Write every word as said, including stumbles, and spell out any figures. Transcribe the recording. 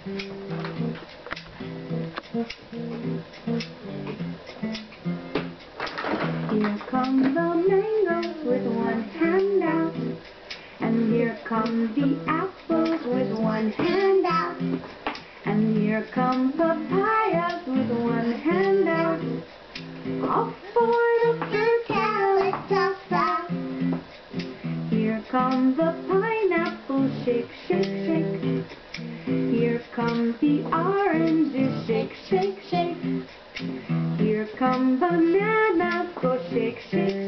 Here come the mangoes with one hand out, and here come the apples with one hand out, and here come papayas with one hand out. Off for the fruit salad. Here come the pineapple, shake, shake, shake. Here come the oranges, shake, shake, shake. Here come bananas, go shake, shake.